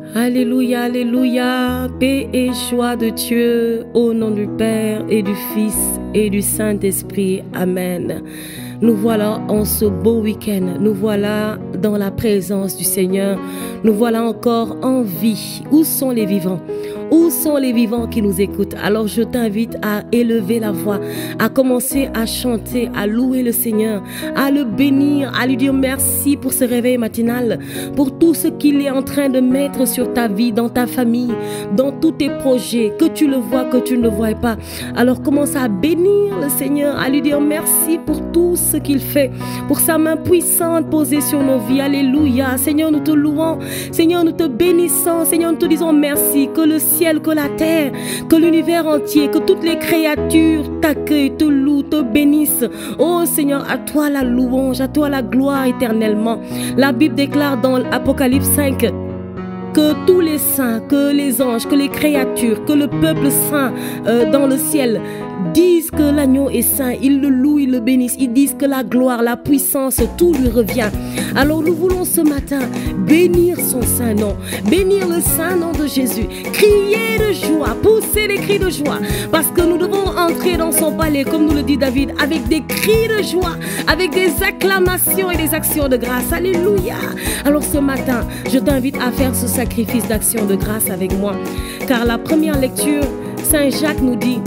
Alléluia, alléluia, paix et joie de Dieu, au nom du Père et du Fils et du Saint-Esprit. Amen. Nous voilà en ce beau week-end, nous voilà dans la présence du Seigneur, nous voilà encore en vie. Où sont les vivants? Où sont les vivants qui nous écoutent? Alors je t'invite à élever la voix, à commencer à chanter, à louer le Seigneur, à le bénir, à lui dire merci pour ce réveil matinal, pour tout ce qu'il est en train de mettre sur ta vie, dans ta famille, dans tous tes projets, que tu le vois, que tu ne le vois pas. Alors commence à bénir le Seigneur, à lui dire merci pour tout ce qu'il fait, pour sa main puissante posée sur nos vies. Alléluia. Seigneur, nous te louons, Seigneur, nous te bénissons, Seigneur, nous te disons merci, que le ciel, que la terre, que l'univers entier, que toutes les créatures t'accueillent, te louent, te bénissent. Oh Seigneur, à toi la louange, à toi la gloire éternellement. La Bible déclare dans l'Apocalypse 5 que tous les saints, que les anges, que les créatures, que le peuple saint dans le ciel disent que l'agneau est saint, ils le louent, ils le bénissent, ils disent que la gloire, la puissance, tout lui revient. Alors nous voulons ce matin bénir son saint nom, bénir le saint nom de Jésus, crier de joie, pousser des cris de joie, parce que nous devons entrer dans son palais, comme nous le dit David, avec des cris de joie, avec des acclamations et des actions de grâce. Alléluia. Alors ce matin, je t'invite à faire ce sacrifice d'action de grâce avec moi, car la première lecture, Saint Jacques nous dit: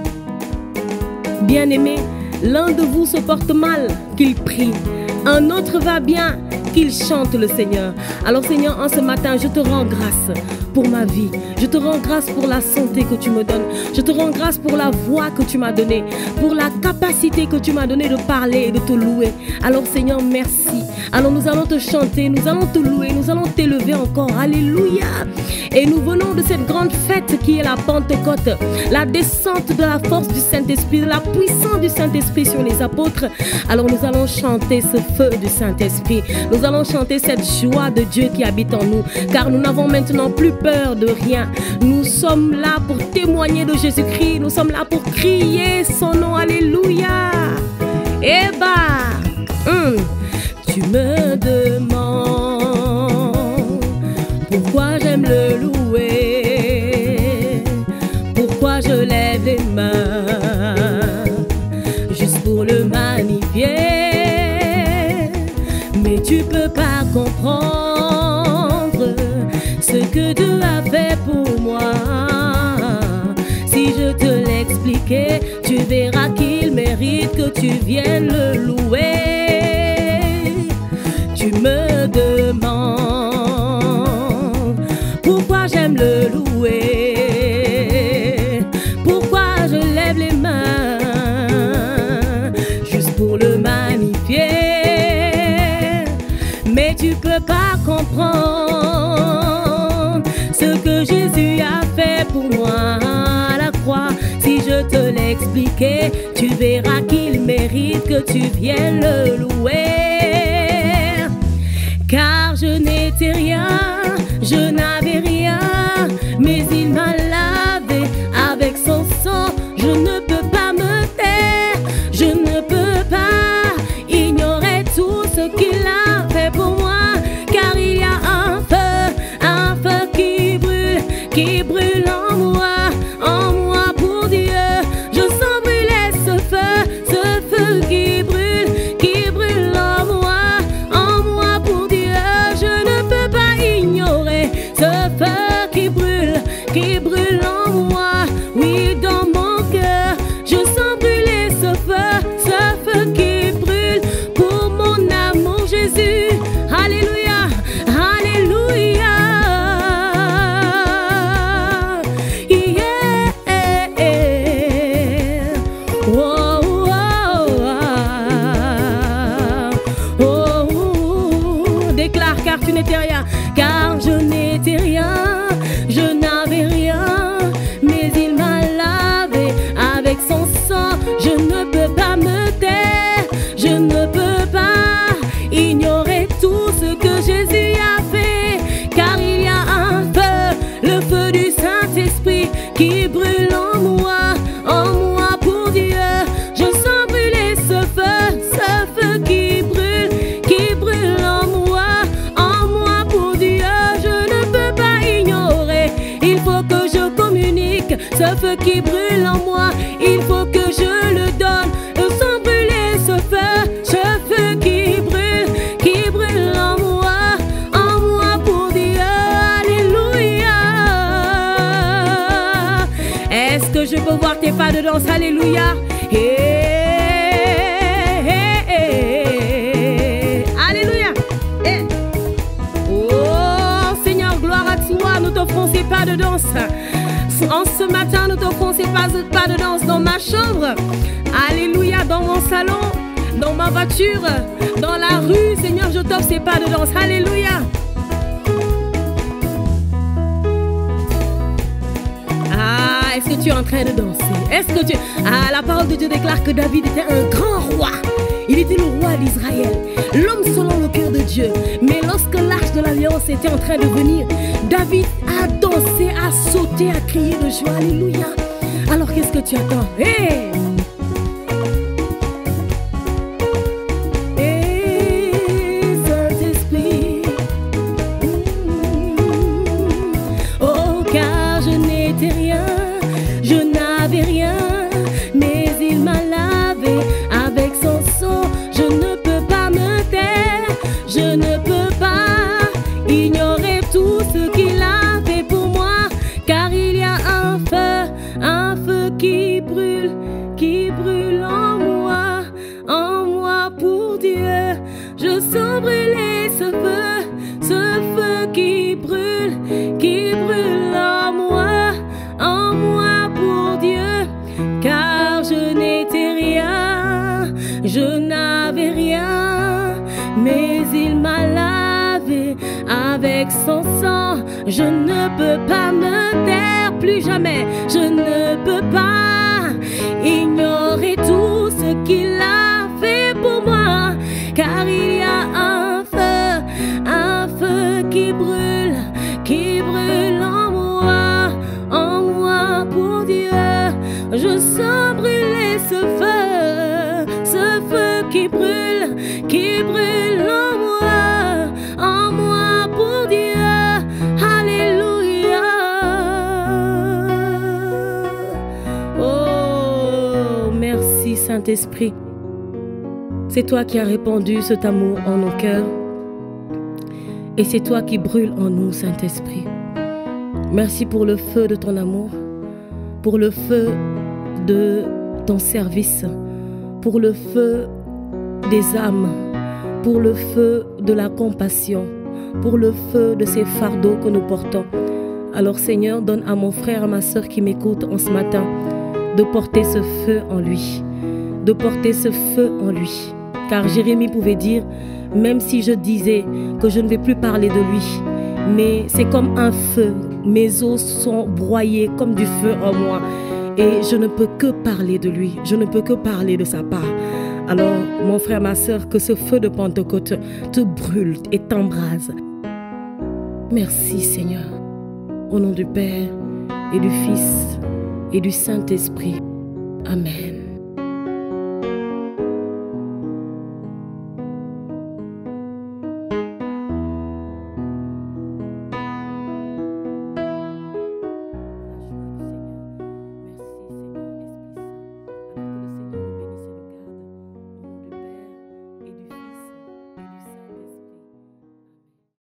bien-aimé, l'un de vous se porte mal, qu'il prie. Un autre va bien, qu'il chante le Seigneur. Alors Seigneur, en ce matin, je te rends grâce pour ma vie. Je te rends grâce pour la santé que tu me donnes. Je te rends grâce pour la voix que tu m'as donnée, pour la capacité que tu m'as donnée de parler et de te louer. Alors Seigneur, merci. Alors nous allons te chanter, nous allons te louer, nous allons t'élever encore. Alléluia. Et nous venons de cette grande fête qui est la Pentecôte, la descente de la force du Saint-Esprit, de la puissance du Saint-Esprit sur les apôtres. Alors nous allons chanter ce feu du Saint-Esprit. Nous allons chanter cette joie de Dieu qui habite en nous, car nous n'avons maintenant plus peur de rien. Nous sommes là pour témoigner de Jésus-Christ. Nous sommes là pour crier son nom. Alléluia. Eh bah, tu me demandes pourquoi j'aime le louer, pourquoi je lève les mains, juste pour le magnifier. Mais tu peux pas comprendre ce que Dieu a fait pour moi. Si je te l'expliquais, tu verras qu'il mérite que tu viennes le louer. Tu me demandes pourquoi j'aime le louer, pourquoi je lève les mains, juste pour le magnifier. Mais tu peux pas comprendre ce que Jésus a fait pour moi à la croix. Si je te l'expliquais, tu verras qu'il mérite que tu viennes le louer. Car je n'étais rien, je n'avais rien, mais il m'a lavé avec son sang. Je ne peux pas me taire, je ne peux pas ignorer tout ce qu'il a fait pour moi. Car il y a un feu qui brûle en moi pour Dieu. Je sens brûler ce feu qui brûle en moi pour Dieu. Je ne peux pas ignorer ce qui brûle en moi, il faut que je le donne. Sans brûler ce feu qui brûle en moi pour Dieu. Alléluia. Est-ce que je peux voir tes pas de danse? Alléluia. Alléluia. Oh Seigneur, gloire à toi. Nous t'offrons ces pas de danse. En ce matin, nous t'offrons ces pas de danse dans ma chambre. Alléluia. Dans mon salon, dans ma voiture, dans la rue. Seigneur, je t'offre ces pas de danse. Alléluia. Ah, est-ce que tu es en train de danser? Est-ce que tu... Ah, la parole de Dieu déclare que David était un grand roi. Il était le roi d'Israël, l'homme selon le cœur de Dieu. Mais lorsque l'arche de l'alliance était en train de venir, David a dansé, a sauté, a crié de joie. Alléluia. Alors qu'est-ce que tu attends? Hey! Saint-Esprit. Oh, car je n'étais rien, je n'avais rien, mais il m'a lavé avec son sang. Je ne peux pas me taire, je ne peux pas ignorer tout ce qu'il a fait pour moi, car il y a un feu qui brûle en moi pour Dieu. Je sens brûler ce feu qui brûle en moi pour Dieu, car je n'étais rien, je n'avais rien, mais il m'a lavé avec son sang. Je ne peux pas me taire plus jamais, je ne peux pas ignorer tout ce qu'il a fait pour moi, car il y a un feu qui brûle en moi pour Dieu. Je sens brûler ce feu qui brûle en moi pour Dieu. Alléluia. Oh, merci Saint-Esprit. C'est toi qui as répandu cet amour en nos cœurs. Et c'est toi qui brûles en nous, Saint-Esprit. Merci pour le feu de ton amour, pour le feu de ton service, pour le feu des âmes, pour le feu de la compassion, pour le feu de ces fardeaux que nous portons. Alors Seigneur, donne à mon frère, à ma soeur qui m'écoute en ce matin, de porter ce feu en lui, de porter ce feu en lui. Car Jérémie pouvait dire, même si je disais que je ne vais plus parler de lui, mais c'est comme un feu, mes os sont broyés comme du feu en moi. Et je ne peux que parler de lui, je ne peux que parler de sa part. Alors, mon frère, ma soeur, que ce feu de Pentecôte te brûle et t'embrase. Merci Seigneur, au nom du Père et du Fils et du Saint-Esprit. Amen.